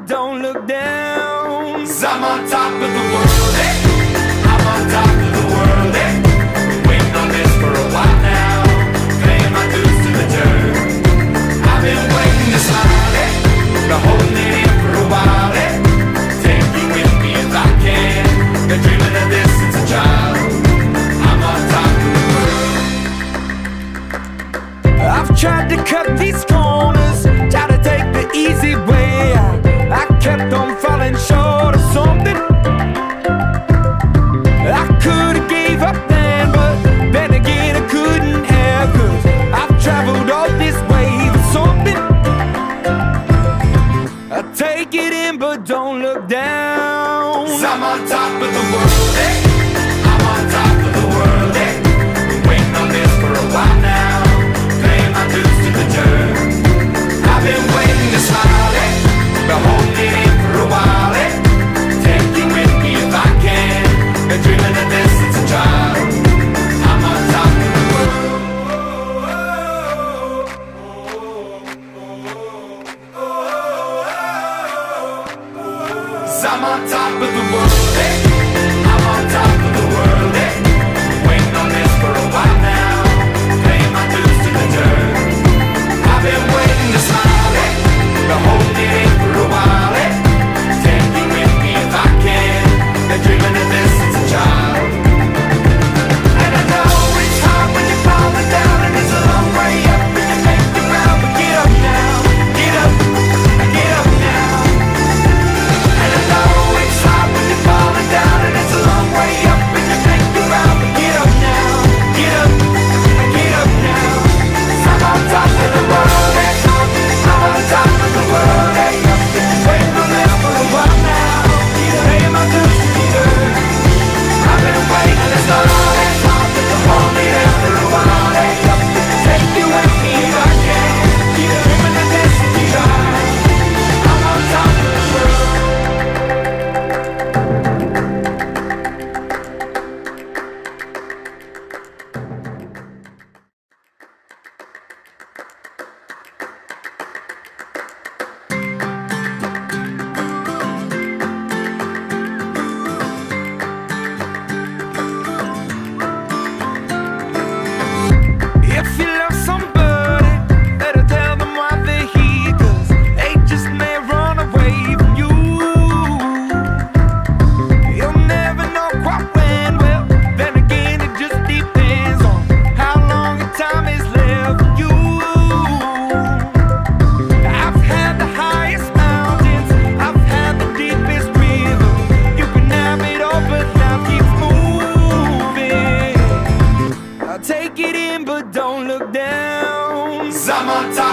don't look down. 'Cause I'm on top of the world, eh? I'm on top of the world, eh? Waiting on this for a while now, paying my dues to the dirt. I've been waiting to smile, eh? Been holding it in for a while, eh? Take you with me if I can. Been dreaming of this since a child. I'm on top of the world. I've tried to cut these corners, tried to take the easy way. I kept on falling short of something. I could've gave up then, but then again I couldn't have. 'Cause I've traveled all this way for something. I take it in but don't look down. 'Cause I'm on top of the world, eh? I'm on top of the world, eh? Been waiting on this for a while now, paying my dues to the dirt. I've been waiting to smile, eh? Been holding it in for a while, eh? Take you with me if I can. Been dreaming of this since a child. I'm on top of the world. 'Cause I'm on top of the world, eh? I'm on top of the world, eh? Waiting on this for a while now, paying my dues to the dirt. I've been waiting to smile, eh? Been holding it in for a while, eh? Take you with me if I can. Been dreaming of this since a child. And I know it's hard when you're falling down, and it's a long way up, and you make it round, but get up now, get up now. And I know it's hard when you're falling down, and it's a long way up, and you make it round, but get up now, get up now. 'Cause I'm on top of the world, eh? I'm on top of the world, eh? Waiting on this for a while now, paying my dues to the dirt. I've been waiting this long, eh? Hold me there for a while, eh? Take you with me if I can. Dreaming of this since a child. I'm on top of the world. If you love somebody, better tell them why they're here. 'Cause they just may run away from you. You'll never know quite when. Well, then again it just depends on how long the time is left for you. I've had the highest mountains, I've had the deepest river. You can have it all but life keeps moving. I'll take it in but don't look down. 'Cause I'm on top